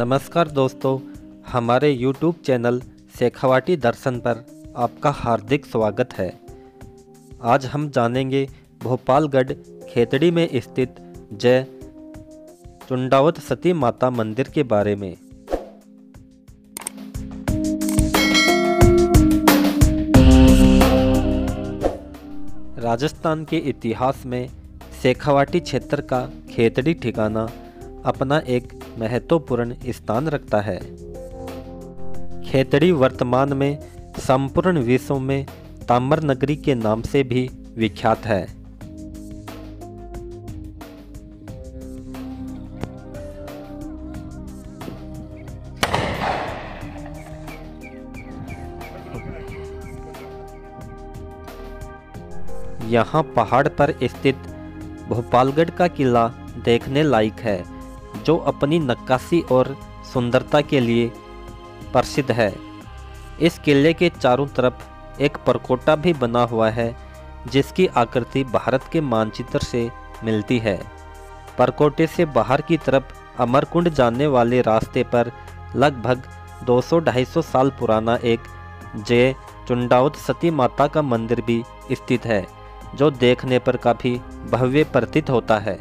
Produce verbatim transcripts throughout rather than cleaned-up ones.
नमस्कार दोस्तों, हमारे यूट्यूब चैनल शेखावाटी दर्शन पर आपका हार्दिक स्वागत है। आज हम जानेंगे भोपालगढ़ खेतड़ी में स्थित जय चुंडावत सती माता मंदिर के बारे में। राजस्थान के इतिहास में शेखावाटी क्षेत्र का खेतड़ी ठिकाना अपना एक महत्वपूर्ण स्थान रखता है। खेतड़ी वर्तमान में संपूर्ण विश्व में ताम्र नगरी के नाम से भी विख्यात है। यहाँ पहाड़ पर स्थित भोपालगढ़ का किला देखने लायक है, जो अपनी नक्काशी और सुंदरता के लिए प्रसिद्ध है। इस किले के चारों तरफ एक परकोटा भी बना हुआ है, जिसकी आकृति भारत के मानचित्र से मिलती है। परकोटे से बाहर की तरफ अमरकुंड जाने वाले रास्ते पर लगभग दो सौ ढाई सौ साल पुराना एक जय चुंडावत सती माता का मंदिर भी स्थित है, जो देखने पर काफ़ी भव्य प्रतीत होता है।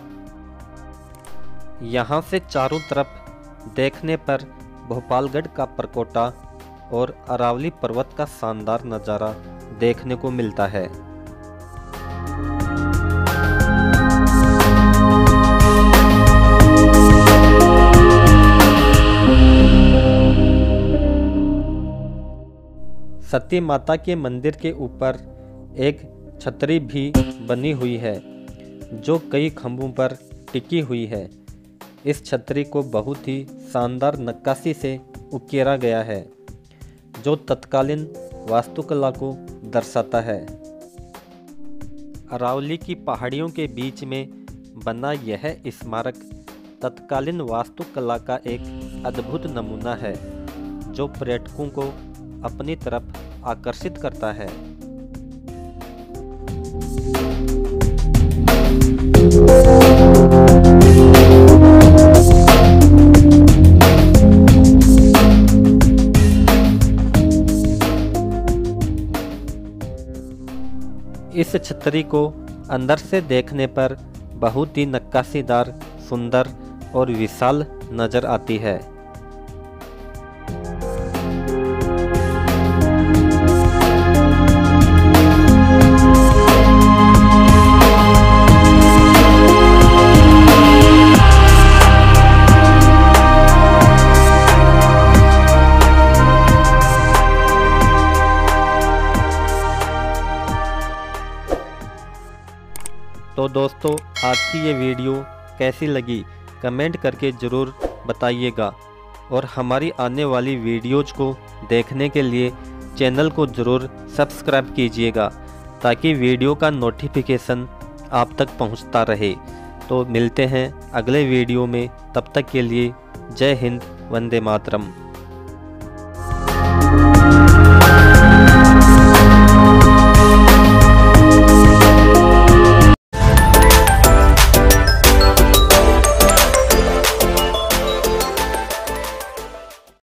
यहाँ से चारों तरफ देखने पर भोपालगढ़ का परकोटा और अरावली पर्वत का शानदार नज़ारा देखने को मिलता है। सती माता के मंदिर के ऊपर एक छतरी भी बनी हुई है, जो कई खंभों पर टिकी हुई है। इस छतरी को बहुत ही शानदार नक्काशी से उकेरा गया है, जो तत्कालीन वास्तुकला को दर्शाता है। अरावली की पहाड़ियों के बीच में बना यह स्मारक तत्कालीन वास्तुकला का एक अद्भुत नमूना है, जो पर्यटकों को अपनी तरफ आकर्षित करता है। इस छतरी को अंदर से देखने पर बहुत ही नक्काशीदार, सुंदर और विशाल नजर आती है। तो दोस्तों, आज की ये वीडियो कैसी लगी कमेंट करके ज़रूर बताइएगा, और हमारी आने वाली वीडियोज़ को देखने के लिए चैनल को ज़रूर सब्सक्राइब कीजिएगा, ताकि वीडियो का नोटिफिकेशन आप तक पहुंचता रहे। तो मिलते हैं अगले वीडियो में, तब तक के लिए जय हिंद, वंदे मातरम।